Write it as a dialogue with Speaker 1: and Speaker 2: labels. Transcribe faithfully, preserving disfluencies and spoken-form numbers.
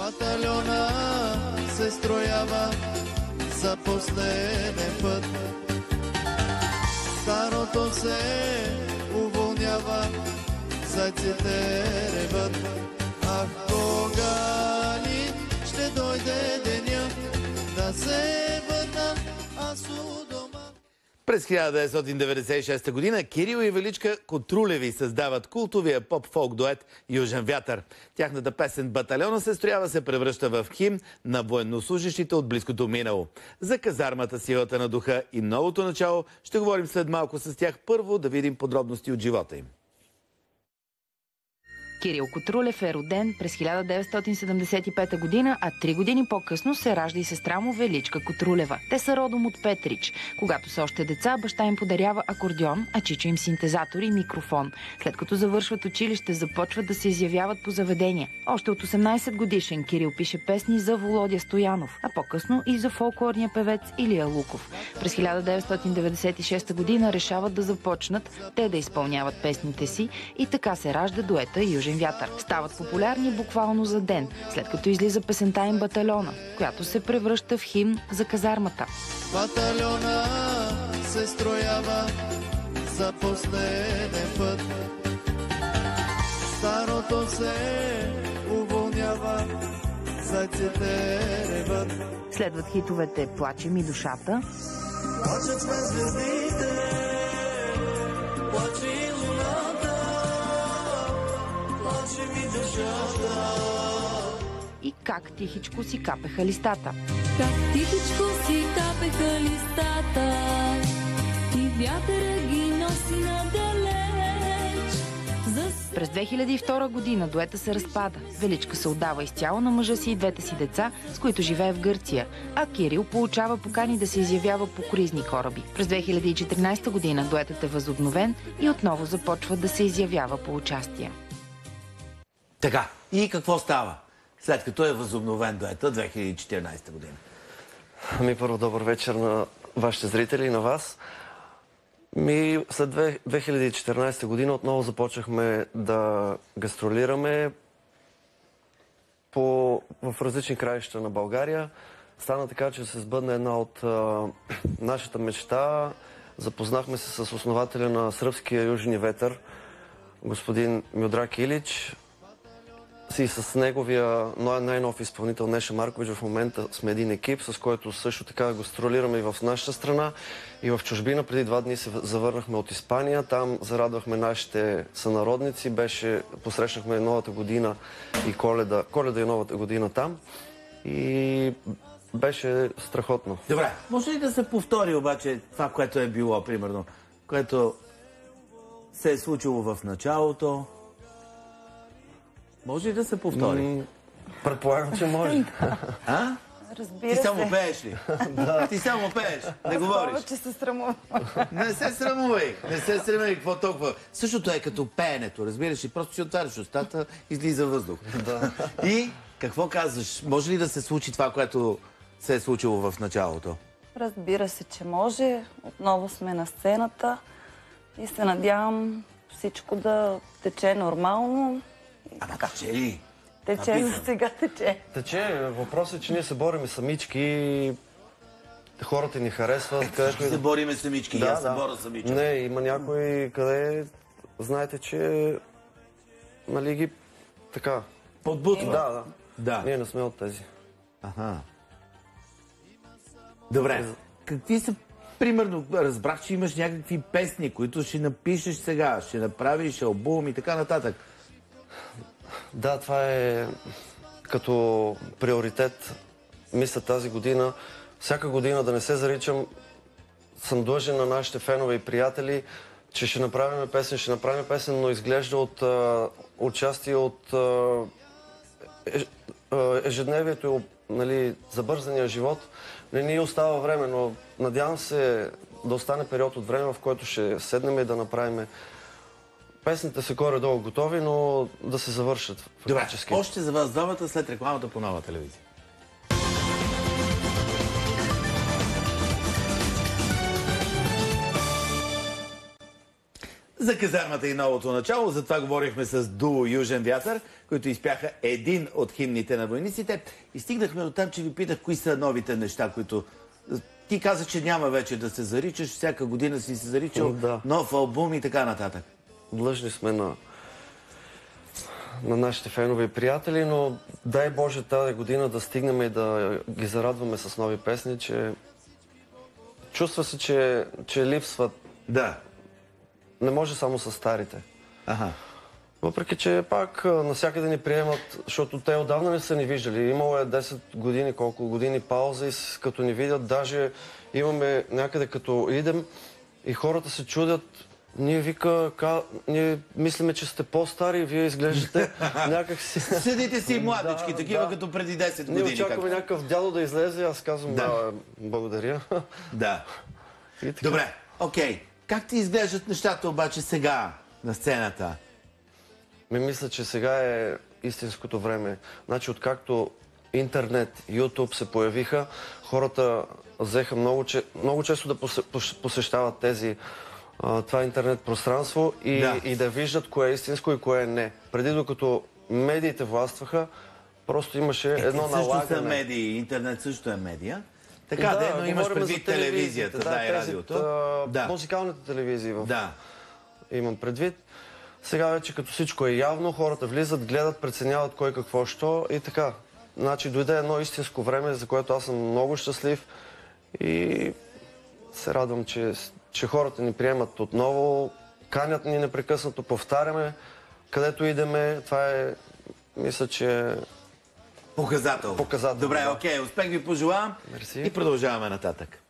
Speaker 1: Батальона се строява за последен път. Старото се уволнява, зайците реват. Ах, кога ли ще дойде деня да се върна аз у дома?
Speaker 2: През хиляда деветстотин деветдесет и шеста година Кирил и Величка Котрулеви създават култовия поп-фолк дует «Южен вятър». Тяхната песен «Батальона се строява» се превръща в химн на военнослужащите от близкото минало. За казармата, силата на духа и новото начало ще говорим след малко с тях. Първо да видим подробности от живота им.
Speaker 3: Кирил Котрулев е роден през хиляда деветстотин седемдесет и пета година, а три години по-късно се ражда и сестра му Величка Котрулева. Те са родом от Петрич. Когато са още деца, баща им подарява акордеон, а чичо им синтезатор и микрофон. След като завършват училище, започват да се изявяват по заведения. Още от осемнадесет годишен Кирил пише песни за Володя Стоянов, а по-късно и за фолклорния певец Илия Луков. През хиляда деветстотин деветдесет и шеста година решават да започнат те да изпълняват песните си и така се ражда дуета «Южен вятър». Стават популярни буквално за ден, след като излиза песента им «Батальона», която се превръща в химн за казармата.
Speaker 1: Батальона се строява за последен път. Старото се уволнява, зайците реват.
Speaker 3: Следват хитовете «Плаче ми душата»,
Speaker 1: Плачат сме звездите, плаче и луната, плаче ми душата.
Speaker 3: и «Как тихичко си капеха листата».
Speaker 4: Как тихичко си капеха листата и вятъра ги носи надалеч. За...
Speaker 3: През две хиляди и втора година дуета се разпада. Величка се отдава изцяло на мъжа си и двете си деца, с които живее в Гърция, а Кирил получава покани да се изявява по круизни кораби. През две хиляди и четиринадесета година дуетът е възобновен и отново започва да се изявява по участие.
Speaker 2: Така, и какво става, след като е възобновен дуета две хиляди и четиринадесета година?
Speaker 5: Ами първо добър вечер на вашите зрители и на вас. Ми след две хиляди и четиринадесета година отново започнахме да гастролираме по, в различни краища на България. Стана така, че се сбъдна една от а, нашата мечта. Запознахме се с основателя на сръбския Южен вятър, господин Миодраг Илич. И с неговия най-нов изпълнител Неша Маркович в момента сме един екип, с който също така гастролираме и в нашата страна, и в чужбина. Преди два дни се завърнахме от Испания. Там зарадвахме нашите сънародници. Беше, посрещнахме новата година и коледа, коледа и новата година там. И беше страхотно.
Speaker 2: Добре, може ли да се повтори обаче това, което е било, примерно, което се е случило в началото? Може ли да се повтори?
Speaker 5: М, предполагам, че може.
Speaker 2: А?
Speaker 6: Разбира
Speaker 2: Ти само
Speaker 6: се.
Speaker 2: пееш ли? Да. Ти само пееш, не говориш.
Speaker 6: Повече се срамувам.
Speaker 2: Не се срамувай, не се срамувай, какво толкова. Същото е като пеенето, разбираш ли? Просто си отваряш устата, излиза въздух.
Speaker 5: Да.
Speaker 2: И какво казваш? Може ли да се случи това, което се е случило в началото?
Speaker 6: Разбира се, че може. Отново сме на сцената и се надявам всичко да тече нормално.
Speaker 2: Ама тече ли?
Speaker 6: Тече, за сега тече.
Speaker 5: Тече. Въпросът е, че ние се бориме самички и хората ни харесват.
Speaker 2: Където се бориме самички,
Speaker 5: да,
Speaker 2: аз се
Speaker 5: да.
Speaker 2: боря самички.
Speaker 5: Не, има някои, къде знаете, че нали ги така...
Speaker 2: Подбутва.
Speaker 5: Да, да.
Speaker 2: Да.
Speaker 5: Ние не сме от тези.
Speaker 2: Аха. Добре. Какви са, примерно, разбрах, че имаш някакви песни, които ще напишеш сега, ще направиш албум и така нататък.
Speaker 5: Да, това е като приоритет. Мисля тази година, всяка година да не се заричам, съм длъжен на нашите фенове и приятели, че ще направим песен, ще направим песен, но изглежда от а, участие от а, е, е, ежедневието, нали, забързания живот. Не ни остава време, но надявам се да остане период от време, в който ще седнем и да направим. Песните са горе-долу готови, но да се завършат.
Speaker 2: Добре, още за вас двамата след рекламата по Нова телевизия. За казармата и новото начало, за това говорихме с дуо Южен вятър, които изпяха един от химните на войниците. И стигнахме до там, че ви питах кои са новите неща, които... Ти каза, че няма вече да се заричаш, всяка година си се заричал,
Speaker 5: Да.
Speaker 2: нов албум и така нататък.
Speaker 5: Длъжни сме на, на нашите фенове и приятели, но дай Боже тази година да стигнем и да ги зарадваме с нови песни, че чувства се, че, че липсват.
Speaker 2: Да.
Speaker 5: Не може само с старите.
Speaker 2: Ага.
Speaker 5: Въпреки, че пак навсякъде ни приемат, защото те отдавна не са ни виждали. Имало е десет години, колко години пауза и като ни видят, даже имаме някъде като идем и хората се чудят. Ние вика, ка, ние мислиме, че сте по-стари и вие изглеждате някак си...
Speaker 2: Седите си младички,
Speaker 5: Да,
Speaker 2: такива
Speaker 5: да.
Speaker 2: като преди десет години.
Speaker 5: Ние очакваме
Speaker 2: как...
Speaker 5: някакъв дядо да излезе, аз казвам,
Speaker 2: Да.
Speaker 5: да, благодаря.
Speaker 2: Да.
Speaker 5: И така.
Speaker 2: Добре, окей. Как ти изглеждат нещата обаче сега на сцената?
Speaker 5: Ми мисля, че сега е истинското време. Значи, откакто интернет, YouTube се появиха, хората взеха много, че... много често да посе- посещават тези а, това интернет пространство и
Speaker 2: Да.
Speaker 5: да. и да виждат кое е истинско и кое не. Преди докато медиите властваха, просто имаше
Speaker 2: Е,
Speaker 5: едно
Speaker 2: също
Speaker 5: налагане.
Speaker 2: са медии, интернет също е медия. Така, да, но имаш
Speaker 5: говорим за
Speaker 2: предвид телевизията, да, и
Speaker 5: тези,
Speaker 2: радиото.
Speaker 5: а,
Speaker 2: Да.
Speaker 5: Музикалните телевизии в...
Speaker 2: Да.
Speaker 5: имам предвид. Сега вече като всичко е явно, хората влизат, гледат, преценяват кой какво що и така. Значи дойде едно истинско време, за което аз съм много щастлив и се радвам, че, че хората ни приемат отново, канят ни непрекъснато, повтаряме, където идеме. Това е, мисля, че
Speaker 2: Показател.
Speaker 5: Показател,
Speaker 2: Добре,
Speaker 5: да.
Speaker 2: окей, успех ви пожелавам
Speaker 5: Мерси.
Speaker 2: и продължаваме нататък.